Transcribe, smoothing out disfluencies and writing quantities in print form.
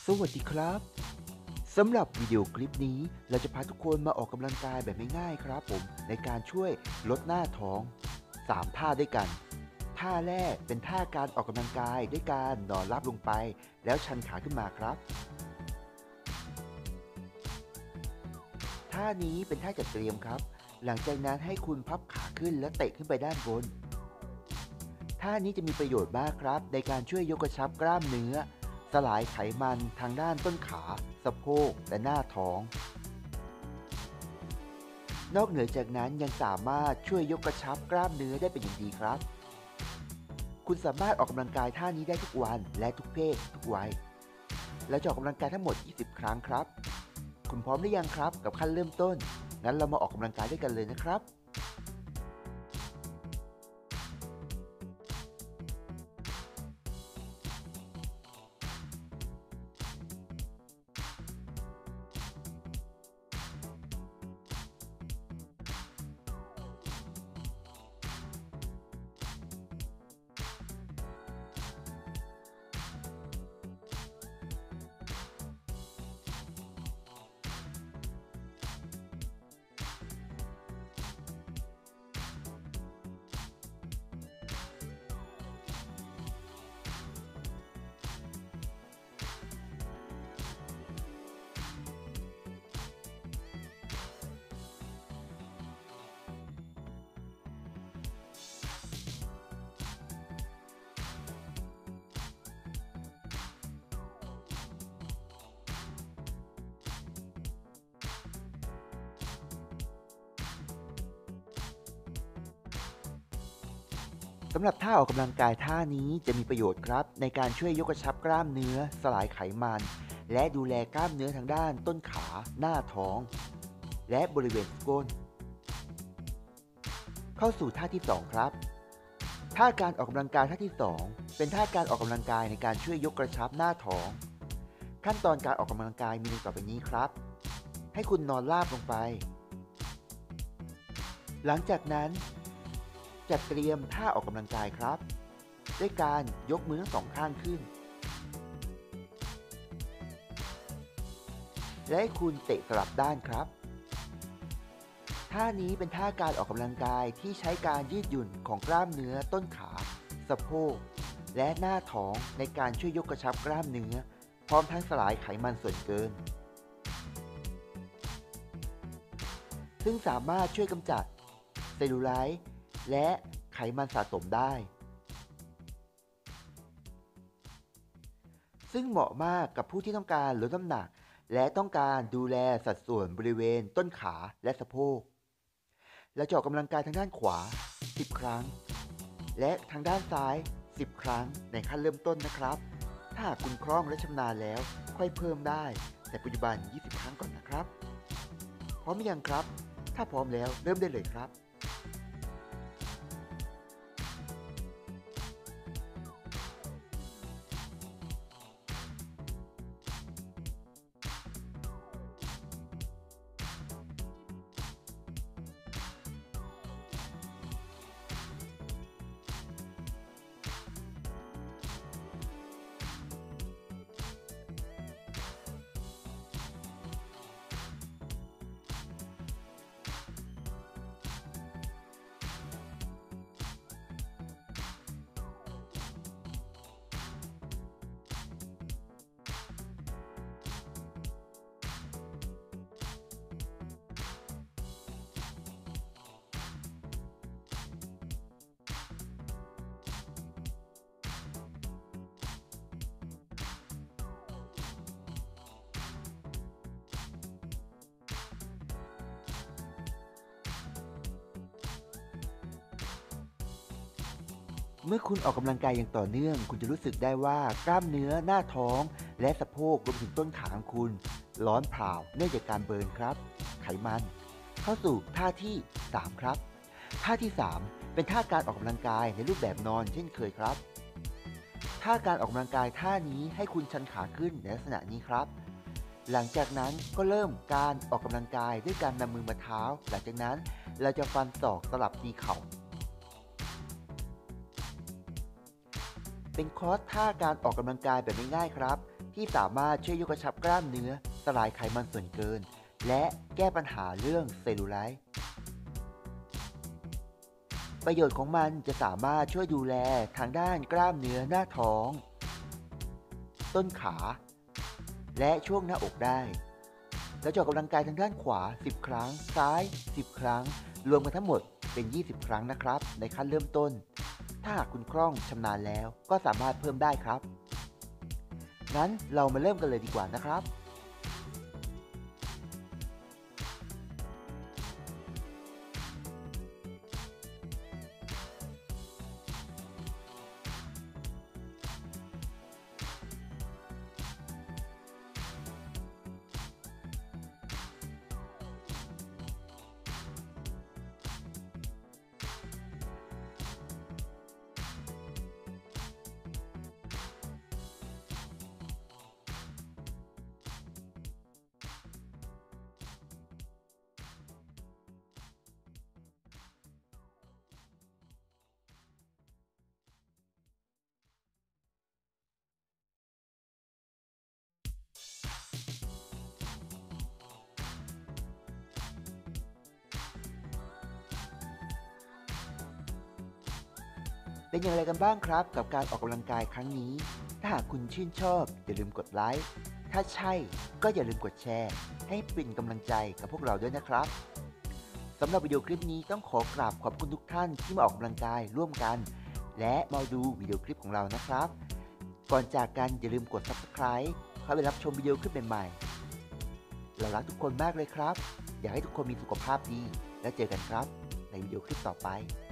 สวัสดีครับสำหรับวิดีโอคลิปนี้เราจะพาทุกคนมาออกกำลังกายแบบง่ายๆครับผมในการช่วยลดหน้าท้อง3ท่าด้วยกันท่าแรกเป็นท่าการออกกำลังกายด้วยการนอนราบลงไปแล้วชันขาขึ้นมาครับท่านี้เป็นท่าจัดเตรียมครับหลังจากนั้นให้คุณพับขาขึ้นและเตะขึ้นไปด้านบนท่านี้จะมีประโยชน์มากครับในการช่วยยกกระชับกล้ามเนื้อสลายไขมันทางด้านต้นขาสะโพกและหน้าท้อง นอกเหนือจากนั้นยังสามารถช่วยยกกระชับกล้ามเนื้อได้เป็นอย่างดีครับ คุณสามารถออกกำลังกายท่านี้ได้ทุกวันและทุกเพศทุกวัยและจะออกกำลังกายทั้งหมด20 ครั้งครับ คุณพร้อมหรือยังครับกับขั้นเริ่มต้น งั้นเรามาออกกำลังกายด้วยกันเลยนะครับ สำหรับท่าออกกำลังกายท่านี้จะมีประโยชน์ครับในการช่วยยกกระชับกล้ามเนื้อสลายไขมันและดูแลกล้ามเนื้อทางด้านต้นขาหน้าท้องและบริเวณก้นเข้าสู่ท่าที่2ครับท่าการออกกำลังกายท่าที่2เป็นท่าการออกกำลังกายในการช่วยยกกระชับหน้าท้องขั้นตอนการออกกำลังกายมีดังต่อไปนี้ครับให้คุณนอนราบลงไปหลังจากนั้นจัดเตรียมท่าออกกำลังกายครับด้วยการยกมือทั้งสองข้างขึ้นและให้คุณเตะสลับด้านครับท่านี้เป็นท่าการออกกำลังกายที่ใช้การยืดหยุ่นของกล้ามเนื้อต้นขาสะโพกและหน้าท้องในการช่วยยกกระชับกล้ามเนื้อพร้อมทั้งสลายไขมันส่วนเกินซึ่งสามารถช่วยกำจัดเซลลูไลท์และไขมันสะสมได้ซึ่งเหมาะมากกับผู้ที่ต้องการลดน้ำหนักและต้องการดูแลสัดส่วนบริเวณต้นขาและสะโพกและจะออกกำลังกายทางด้านขวา10 ครั้งและทางด้านซ้าย10 ครั้งในขั้นเริ่มต้นนะครับถ้าหากคุณคล่องและชำนาญแล้วค่อยเพิ่มได้แต่ปัจจุบัน20 ครั้งก่อนนะครับพร้อมหรือยังครับถ้าพร้อมแล้วเริ่มได้เลยครับ เมื่อคุณออกกำลังกายอย่างต่อเนื่องคุณจะรู้สึกได้ว่ากล้ามเนื้อหน้าท้องและสะโพกรวมถึงต้นขาของคุณร้อนเผาเนื่องจากการเบิร์นครับไขมันเข้าสู่ท่าที่3ครับท่าที่3เป็นท่าการออกกำลังกายในรูปแบบนอนเช่นเคยครับท่าการออกกำลังกายท่านี้ให้คุณชันขาขึ้นในลักษณะนี้ครับหลังจากนั้นก็เริ่มการออกกำลังกายด้วยการนำมือมาเท้าหลังจากนั้นเราจะฟันศอกสลับตีเข่าเป็นคอร์สท่าการออกกำลังกายแบบง่ายๆครับที่สามารถช่วยยกกระชับกล้ามเนื้อสลายไขมันส่วนเกินและแก้ปัญหาเรื่องเซลลูไลท์ประโยชน์ของมันจะสามารถช่วยดูแลทางด้านกล้ามเนื้อหน้าท้องต้นขาและช่วงหน้าอกได้แล้วจะออกกำลังกายทางด้านขวา10ครั้งซ้าย10ครั้งรวมกันทั้งหมดเป็น20ครั้งนะครับในขั้นเริ่มต้นถ้าหากคุณคล่องชำนาญแล้วก็สามารถเพิ่มได้ครับงั้นเรามาเริ่มกันเลยดีกว่านะครับ เป็นอย่างไรกันบ้างครับกับการออกกำลังกายครั้งนี้ถ้าหากคุณชื่นชอบอย่าลืมกดไลค์ถ้าใช่ก็อย่าลืมกดแชร์ให้เป็นกำลังใจกับพวกเราด้วยนะครับสำหรับวิดีโอคลิปนี้ต้องขอกราบขอบคุณทุกท่านที่มาออกกำลังกายร่วมกันและมาดูวิดีโอคลิปของเรานะครับก่อนจากกันอย่าลืมกด Subscribe เพื่อไปรับชมวิดีโอคลิปใหม่ๆเรารักทุกคนมากเลยครับอยากให้ทุกคนมีสุขภาพดีแล้วเจอกันครับในวิดีโอคลิปต่อไป